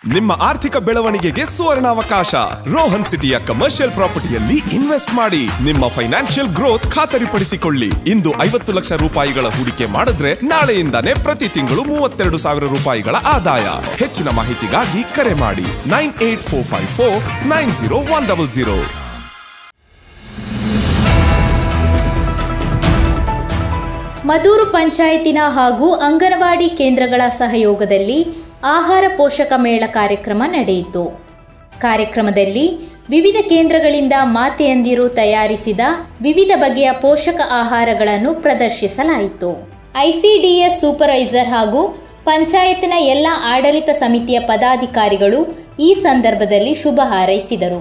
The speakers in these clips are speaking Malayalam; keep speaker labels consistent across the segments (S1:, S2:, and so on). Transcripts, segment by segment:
S1: ನಿಮ್ಮ ಆರ್ಥಿಕ ಬೆಳವಣಿಗೆಗೆ ಸುವರ್ಣಾವಕಾಶ. ರೋಹನ್ ಸಿಟಿಯ ಕಮರ್ಷಿಯಲ್ ಪ್ರಾಪರ್ಟಿಯಲ್ಲಿ ಇನ್ವೆಸ್ಟ್ ಮಾಡಿ ನಿಮ್ಮ ಫೈನಾನ್ಷಿಯಲ್ ಗ್ರೋತ್ ಖಾತರಿಪಡಿಸಿಕೊಳ್ಳಿ. ಇಂದು 50 ಲಕ್ಷ ರೂಪಾಯಿಗಳ ಹೂಡಿಕೆ ಮಾಡಿದ್ರೆ ನಾಳೆಯಿಂದಾನೇ ಪ್ರತಿ ತಿಂಗಳು 32,000 ರೂಪಾಯಿಗಳ ಆದಾಯ. ಹೆಚ್ಚಿನ ಮಾಹಿತಿಗಾಗಿ ಕರೆ ಮಾಡಿ 9845490100.
S2: ಮದೂರು ಪಂಚಾಯತಿನ ಹಾಗೂ ಅಂಗನವಾಡಿ ಕೇಂದ್ರಗಳ ಸಹಯೋಗದಲ್ಲಿ ಆಹಾರ ಪೋಷಕ ಮೇಳ ಕಾರ್ಯಕ್ರಮ ನಡೆಯಿತು. ಕಾರ್ಯಕ್ರಮದಲ್ಲಿ ವಿವಿಧ ಕೇಂದ್ರಗಳಿಂದ ಮಾತೆಯಂದಿರು ತಯಾರಿಸಿದ ವಿವಿಧ ಬಗೆಯ ಪೋಷಕ ಆಹಾರಗಳನ್ನು ಪ್ರದರ್ಶಿಸಲಾಯಿತು. ಐಸಿಡಿಎಸ್ ಸೂಪರ್ವೈಸರ್ ಹಾಗೂ ಪಂಚಾಯತ್ನ ಎಲ್ಲ ಆಡಳಿತ ಸಮಿತಿಯ ಪದಾಧಿಕಾರಿಗಳು ಈ ಸಂದರ್ಭದಲ್ಲಿ ಶುಭ ಹಾರೈಸಿದರು.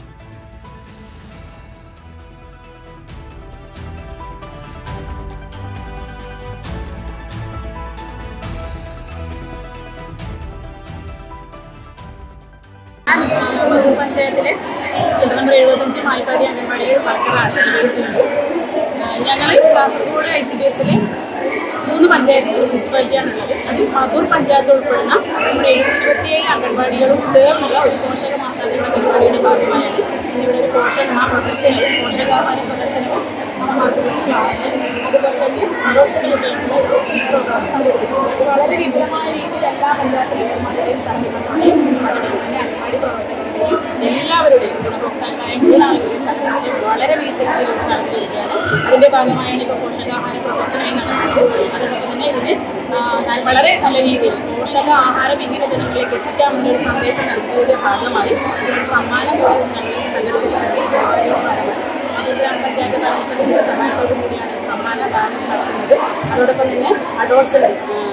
S3: മധൂർ പഞ്ചായത്തിലെ സെക്ടർ നമ്പർ 75 മായിപ്പാടി അംഗൻവാടിയുടെ വർക്കറാണ് ഞങ്ങൾ കാസർഗോഡ് ICDS 3 പഞ്ചായത്ത് മുനിസിപ്പാലിറ്റിയാണുള്ളത്. അതിൽ മധൂർ പഞ്ചായത്ത് ഉൾപ്പെടുന്ന നമ്മുടെ 27 അംഗൻവാടികളും ചേർന്നുള്ള ഒരു പോഷക മാസാചരണ പരിപാടിയുടെ ഭാഗമായാണ് ഇന്നിവിടെ ഒരു പോഷക പ്രദർശനവും പോഷകാഹാര പ്രദർശനവും ക്ലാസും അതുപോലെ തന്നെ അഡോൾസെന്റ് കുട്ടികൾക്കുള്ള ഓഫീസ് പ്രോഗ്രാം സംഘടിപ്പിച്ചിട്ടുണ്ട്. ഇത് വളരെ വിപുലമായ രീതിയിൽ എല്ലാ പഞ്ചായത്ത് മെമ്പർമാരുടെയും സംഘടനകളുടെയും അതുപോലെ തന്നെ അംഗൻവാടി പ്രവർത്തകരുടെയും എല്ലാവരുടെയും ഗുണഭോക്താക്കളായ എല്ലാ ആളുകളുടെയും സംഘടനയും വളരെ മികച്ച രീതിയിലൂടെ നടന്നു വരികയാണ്. അതിൻ്റെ ഭാഗമായാണ് ഇപ്പോൾ പോഷകാഹാര പ്രദർശനമായി നടക്കുന്നത്. അതോടൊപ്പം തന്നെ ഇതിന് വളരെ നല്ല രീതിയിൽ പോഷകാഹാരം എങ്ങനെ ജനങ്ങളിലേക്ക് എത്തിക്കാമെന്നൊരു സന്ദേശം നൽകുന്നതിൻ്റെ ഭാഗമായി ഒരു സമ്മാനം ഞങ്ങൾ സംഘടിപ്പിച്ചിട്ടുണ്ട്. ഈ പരിപാടിയുടെ ഭാഗമായി ഗ്രാമപഞ്ചായത്ത് ഭരണസമിതിയുടെ സഹായത്തോടു കൂടിയാണ് സമ്മാന ദാനം നടക്കുന്നത്. അതോടൊപ്പം തന്നെ അഡോൾസെന്റ്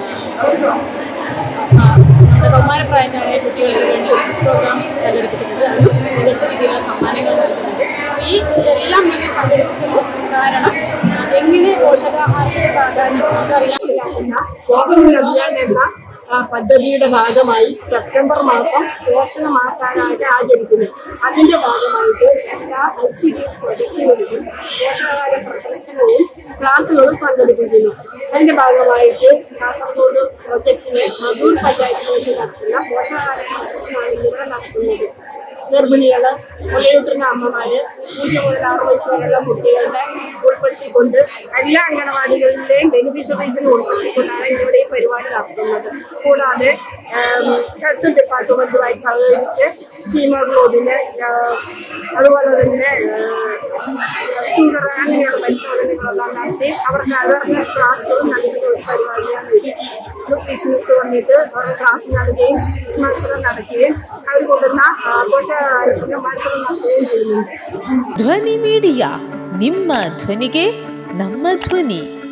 S3: നമ്മുടെ കൗമാരപ്രായക്കാരായ കുട്ടികൾക്ക് വേണ്ടി ഓഫീസ് പ്രോഗ്രാം സംഘടിപ്പിച്ചിട്ടുണ്ട്. അതിന് മികച്ച രീതിയിലുള്ള സമ്മാനങ്ങൾ നൽകുന്നുണ്ട്. ഈ ഇതെല്ലാം നമ്മൾ സംഘടിപ്പിച്ചത് കാരണം എങ്ങനെ പോഷകാഹാരത്തിന്റെ പ്രാധാന്യം നമുക്കറിയാൻ എന്ന പദ്ധതിയുടെ ഭാഗമായി സെപ്റ്റംബർ മാസം പോഷണ മാസമായിട്ട് ആചരിക്കുന്നു. അതിന്റെ ഭാഗമായിട്ട് എല്ലാ ICDS പ്രൊജക്റ്റുകളിലും പോഷകാഹാര പ്രദർശനവും ക്ലാസുകളും സംഘടിപ്പിക്കുന്നു. അതിന്റെ ഭാഗമായിട്ട് കാസർഗോഡ് പ്രൊജക്റ്റിനെ മധൂർ പഞ്ചായത്തിൽ വെച്ച് നടത്തുന്ന പോഷകാഹാര പ്രദർശനമാണ് ഇവിടെ നടത്തുന്നത്. ഗർഭിണികൾ, മുലയൂട്ടുന്ന അമ്മമാര്, 0 മുതൽ 6 വയസ്സ് വരെയുള്ള കുട്ടികളുടെ ഉൾപ്പെടുത്തിക്കൊണ്ട് എല്ലാ അംഗനവാടികളിലെയും ബെനിഫിഷ്യറീസിനെ ഉൾപ്പെടുത്തിക്കൊണ്ടാണ് ഇവിടെ ഈ പരിപാടി നടത്തുന്നത്. കൂടാതെ ഹെൽത്ത് ഡിപ്പാർട്ട്മെന്റുമായി സഹകരിച്ച് ഹീമോഗ്ലോബിന് അതുപോലെ തന്നെ ഷുഗർ അങ്ങനെയുള്ള പരിശോധനകളെല്ലാം നടത്തി അവർക്ക് അവയർനെസ് ക്ലാസുകളും നൽകുന്ന ഒരു പരിപാടിയാണ് ഇത്. ന്യൂട്രീഷനിസ്റ്റ് വന്നിട്ട് അവരുടെ ക്ലാസ് നൽകുകയും മത്സരം നടക്കുകയും അവർ കൊണ്ടുവന്ന പോഷകാഹാരത്തിന് മത്സരം നടത്തുകയും ചെയ്യുന്നുണ്ട്.
S4: ಧ್ವನಿ ಮೀಡಿಯಾ, ನಿಮ್ಮ ಧ್ವನಿಗೆ ನಮ್ಮ ಧ್ವನಿ.